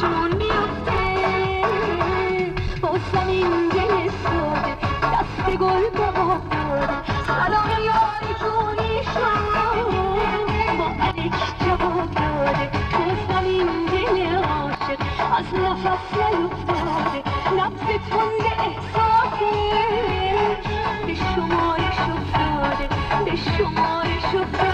جون میفته با زمین دل ساده دست گل بابا داده سلام یاری جونی شد با علک جواب داده با زمین دل عاشق از نفس نیفتاده نبض تند احساسه به شمارش افتاده به شمارش افتاده